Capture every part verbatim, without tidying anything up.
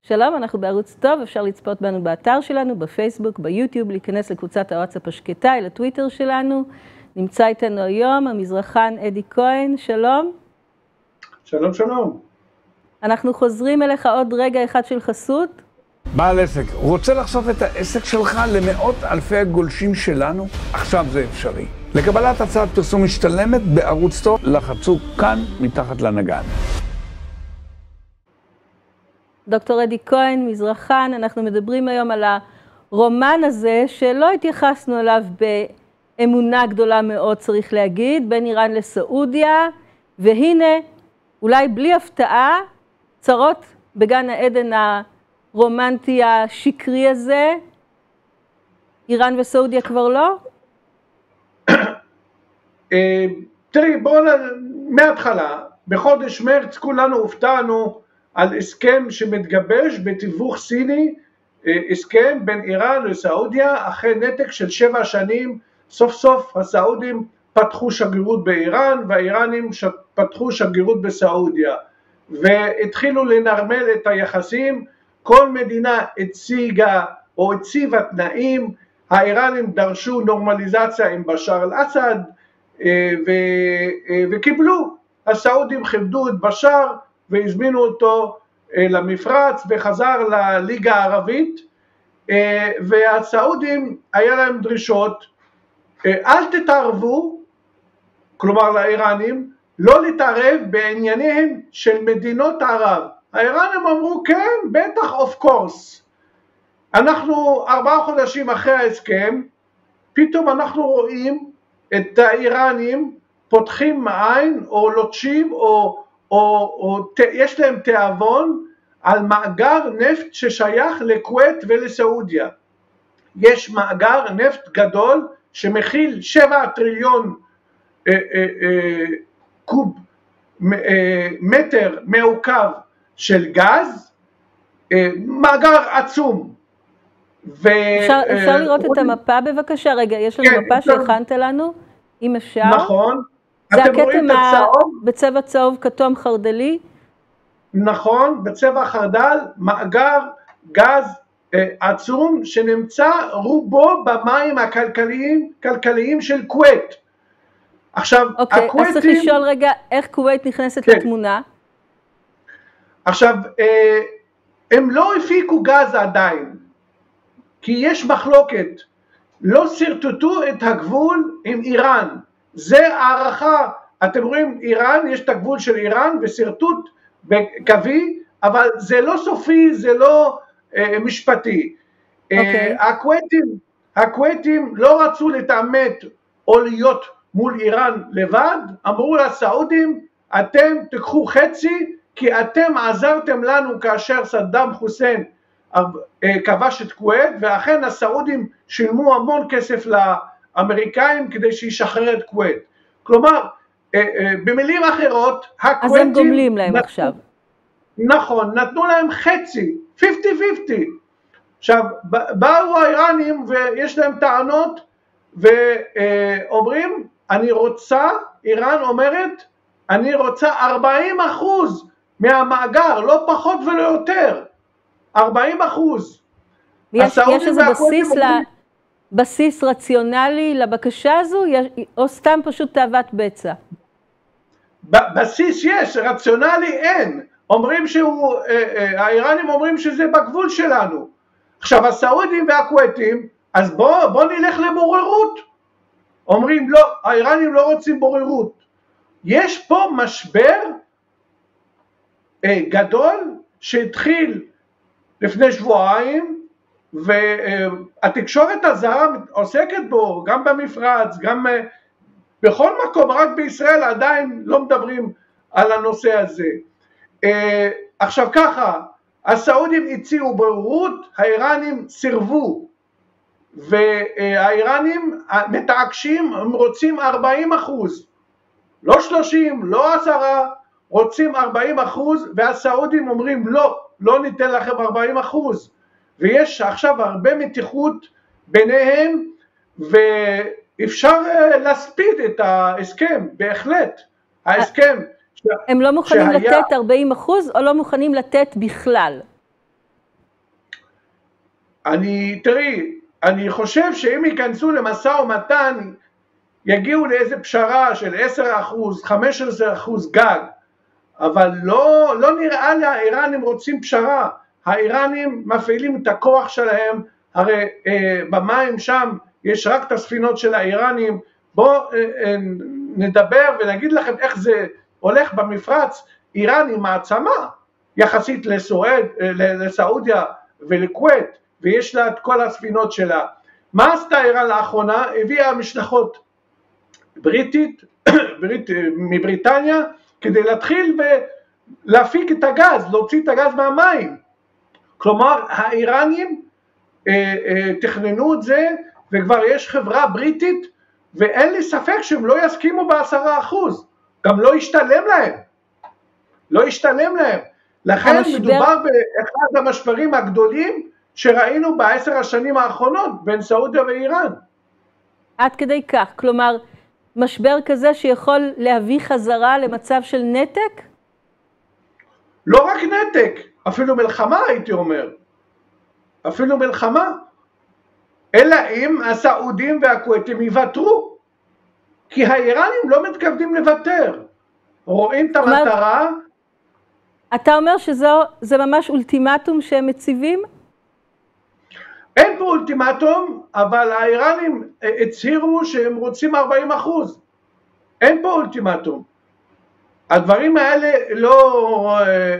שלום, אנחנו בערוץ טוב, אפשר לצפות בנו באתר שלנו, בפייסבוק, ביוטיוב, להיכנס לקבוצת הוואטסאפ השקטה, לטוויטר שלנו. נמצא איתנו היום המזרחן אדי כהן, שלום. שלום, שלום. אנחנו חוזרים אליך עוד רגע אחד של חסות. בעל עסק, רוצה לחשוף את העסק שלך למאות אלפי הגולשים שלנו? עכשיו זה אפשרי. לקבלת הצעת פרסום משתלמת בערוץ טוב, לחצו כאן מתחת לנגן. דוקטור אדי כהן, מזרחן, אנחנו מדברים היום על הרומן הזה שלא התייחסנו אליו באמונה גדולה מאוד, צריך להגיד, בין איראן לסעודיה, והנה, אולי בלי הפתעה, צרות בגן העדן הרומנטי השקרי הזה, איראן וסעודיה כבר לא? תראי, בואו מההתחלה, בחודש מרץ כולנו הופתענו על הסכם שמתגבש בתיווך סיני, הסכם בין איראן לסעודיה, אחרי נתק של שבע שנים, סוף סוף הסעודים פתחו שגרירות באיראן, והאיראנים פתחו שגרירות בסעודיה, והתחילו לנרמל את היחסים. כל מדינה הציגה או הציבה תנאים, האיראנים דרשו נורמליזציה עם בשאר אל-אסד, וקיבלו, הסעודים כיבדו את בשאר, והזמינו אותו למפרץ וחזר לליגה הערבית, והסעודים היה להם דרישות, אל תתערבו, כלומר לאיראנים, לא להתערב בענייניהם של מדינות ערב. האיראנים אמרו כן, בטח, of course. אנחנו ארבעה חודשים אחרי ההסכם, פתאום אנחנו רואים את האיראנים פותחים עין או לוטשים או או, או יש להם תיאבון על מאגר נפט ששייך לכווית ולסעודיה. יש מאגר נפט גדול שמכיל שבע טריליון אה, אה, אה, קוב אה, מטר מעוקב של גז, אה, מאגר עצום. ו, אפשר, אה, אפשר לראות את המפה בבקשה? רגע, יש לנו כן, מפה אפשר... שהכנת לנו, אם אפשר. נכון. זה הכתם בצבע צהוב כתום חרדלי? נכון, בצבע חרדל, מאגר גז אה, עצום שנמצא רובו במים הכלכליים כלכליים של כווית. עכשיו, אוקיי, הכוויתים... אז צריך לשאול רגע איך כווית נכנסת כן. לתמונה? עכשיו, אה, הם לא הפיקו גז עדיין, כי יש מחלוקת, לא סרטטו את הגבול עם איראן. זה הערכה, אתם רואים איראן, יש את הגבול של איראן וסרטוט בקווי, אבל זה לא סופי, זה לא אה, משפטי. Okay. אה, הכוויתים, הכוויתים לא רצו להתעמת או להיות מול איראן לבד, אמרו לסעודים, אתם תקחו חצי, כי אתם עזרתם לנו כאשר סדאם חוסיין אה, כבש את כווית, ואכן הסעודים שילמו המון כסף ל... אמריקאים כדי שישחרר את כווית. כלומר, במילים אחרות, הכוויתים... אז הם גומלים להם נת... עכשיו. נכון, נתנו להם חצי, חמישים חמישים. עכשיו, באו האיראנים ויש להם טענות, ואומרים, אני רוצה, איראן אומרת, אני רוצה ארבעים אחוז מהמאגר, לא פחות ולא יותר. ארבעים אחוז. יש, יש איזה בסיס ל... בסיס רציונלי לבקשה הזו, או סתם פשוט תאוות בצע? בסיס יש, רציונלי אין. אומרים שהוא, האיראנים אומרים שזה בגבול שלנו. עכשיו, הסעודים והכוויתים, אז בוא, בוא נלך לבוררות. אומרים לא, האיראנים לא רוצים בוררות. יש פה משבר גדול שהתחיל לפני שבועיים, והתקשורת הזרה עוסקת בו, גם במפרץ, גם בכל מקום, רק בישראל עדיין לא מדברים על הנושא הזה. עכשיו ככה, הסעודים הציעו בוררות, האיראנים סירבו, והאיראנים מתעקשים, הם רוצים ארבעים אחוז, לא שלושים, לא עשרה, רוצים ארבעים אחוז, והסעודים אומרים לא, לא ניתן לכם ארבעים אחוז. ויש עכשיו הרבה מתיחות ביניהם, ואפשר להספיד את ההסכם, בהחלט. ההסכם הם לא מוכנים שהיה... לתת ארבעים אחוז, או לא מוכנים לתת בכלל? אני, תראי, אני חושב שאם ייכנסו למשא ומתן, יגיעו לאיזה פשרה של עשרה אחוז, חמישה עשר אחוז גג, אבל לא, לא נראה לי האיראנים רוצים פשרה. האיראנים מפעילים את הכוח שלהם, הרי אה, במים שם יש רק את הספינות של האיראנים. בואו אה, אה, נדבר ונגיד לכם איך זה הולך במפרץ. איראן היא מעצמה יחסית לסועד, אה, לסעודיה ולכווית, ויש לה את כל הספינות שלה. מה עשתה איראן לאחרונה? הביאה משלחות בריטית, ברית, מבריטניה, כדי להתחיל ולהפיק את הגז, להוציא את הגז מהמים. כלומר, האיראנים אה, אה, תכננו את זה, וכבר יש חברה בריטית, ואין לי ספק שהם לא יסכימו בעשרה אחוז, גם לא ישתלם להם, לא ישתלם להם. לכן המשבר... מדובר באחד המשברים הגדולים, שראינו בעשר השנים האחרונות, בין סעודיה ואיראן. עד כדי כך, כלומר, משבר כזה שיכול להביא חזרה למצב של נתק? לא רק נתק, אפילו מלחמה הייתי אומר, אפילו מלחמה, אלא אם הסעודים והכוויתים יוותרו, כי האיראנים לא מתכוונים לוותר, רואים את המטרה. אתה אומר שזה ממש אולטימטום שהם מציבים? אין פה אולטימטום, אבל האיראנים הצהירו שהם רוצים ארבעים אחוז. אין פה אולטימטום. הדברים האלה לא,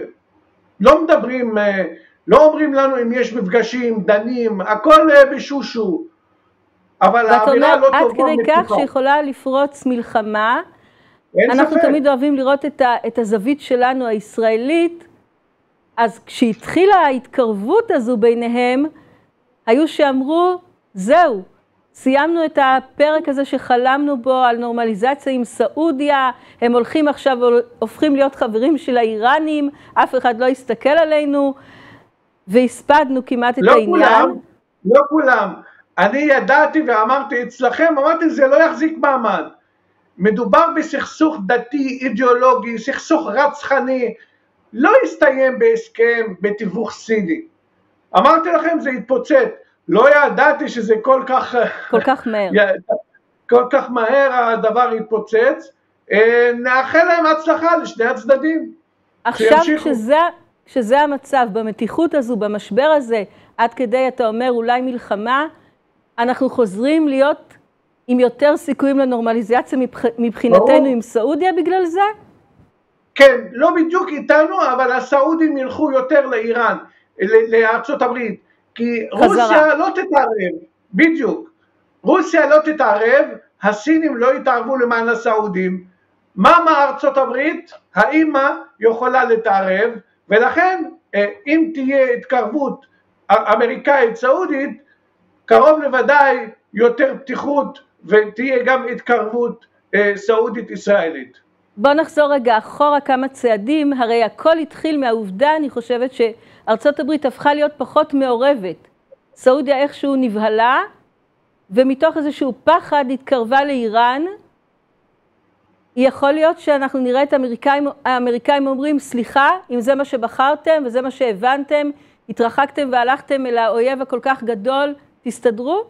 לא מדברים, לא אומרים לנו אם יש מפגשים, דנים, הכל בשושו. אבל האמירה לא טובה. עד כדי כך שיכולה לפרוץ מלחמה. אנחנו ספק. תמיד אוהבים לראות את, ה, את הזווית שלנו הישראלית. אז כשהתחילה ההתקרבות הזו ביניהם, היו שאמרו, זהו, סיימנו את הפרק הזה שחלמנו בו על נורמליזציה עם סעודיה, הם הולכים עכשיו, הופכים להיות חברים של האיראנים, אף אחד לא יסתכל עלינו, והספדנו כמעט את לא העניין. כולם, לא כולם. אני ידעתי ואמרתי אצלכם, אמרתי זה לא יחזיק מעמד. מדובר בסכסוך דתי, אידיאולוגי, סכסוך רצחני, לא יסתיים בהסכם, בתיווך סיני. אמרתי לכם זה יתפוצץ, לא ידעתי שזה כל כך, כל כך מהר, כל כך מהר הדבר יתפוצץ. נאחל להם הצלחה לשני הצדדים. עכשיו כשזה, כשזה המצב, במתיחות הזו, במשבר הזה, עד כדי אתה אומר אולי מלחמה, אנחנו חוזרים להיות עם יותר סיכויים לנורמליזציה מבחינתנו ברור. עם סעודיה בגלל זה? כן, לא בדיוק איתנו, אבל הסעודים ילכו יותר לאיראן. לארצות הברית, כי חזרה. רוסיה לא תתערב, בדיוק, רוסיה לא תתערב, הסינים לא יתערבו למען הסעודים, מה מה ארצות הברית, האמא יכולה להתערב, ולכן אם תהיה התקרבות אמריקאית סעודית, קרוב לוודאי יותר פתיחות, ותהיה גם התקרבות סעודית ישראלית. בוא נחזור רגע אחורה כמה צעדים, הרי הכל התחיל מהעובדה, אני חושבת שארצות הברית הפכה להיות פחות מעורבת. סעודיה איכשהו נבהלה, ומתוך איזשהו פחד התקרבה לאיראן. יכול להיות שאנחנו נראה את האמריקאים, האמריקאים אומרים, סליחה, אם זה מה שבחרתם וזה מה שהבנתם, התרחקתם והלכתם אל האויב הכל כך גדול, תסתדרו?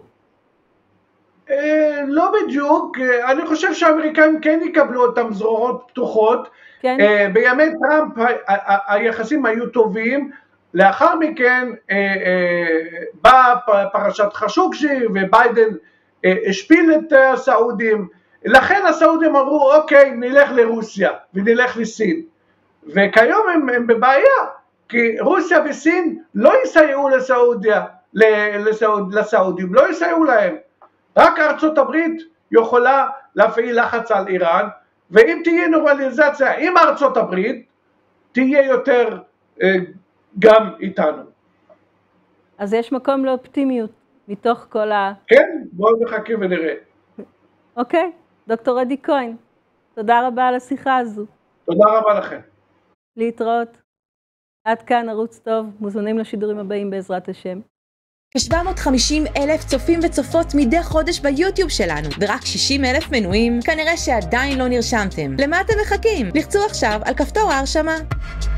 לא בדיוק, אני חושב שהאמריקאים כן יקבלו אותם זרועות פתוחות, כן. בימי טראמפ היחסים היו טובים, לאחר מכן באה פרשת חשוקג'י וביידן השפיל את הסעודים, לכן הסעודים אמרו אוקיי נלך לרוסיה ונלך לסין, וכיום הם, הם בבעיה, כי רוסיה וסין לא יסייעו לסעודיה, לסעוד, לסעודים, לא יסייעו להם, רק ארצות הברית יכולה להפעיל לחץ על איראן, ואם תהיה נורמליזציה עם ארצות הברית, תהיה יותר אה, גם איתנו. אז יש מקום לאופטימיות מתוך כל ה... כן, בואו נחכה ונראה. אוקיי, דוקטור עדי כהן, תודה רבה על השיחה הזו. תודה רבה לכם. להתראות. עד כאן ערוץ טוב, מוזמנים לשידורים הבאים בעזרת השם. כ-שבע מאות וחמישים אלף צופים וצופות מדי חודש ביוטיוב שלנו, ורק שישים אלף מנויים, כנראה שעדיין לא נרשמתם. למה אתם מחכים? לחצו עכשיו על כפתור ההרשמה.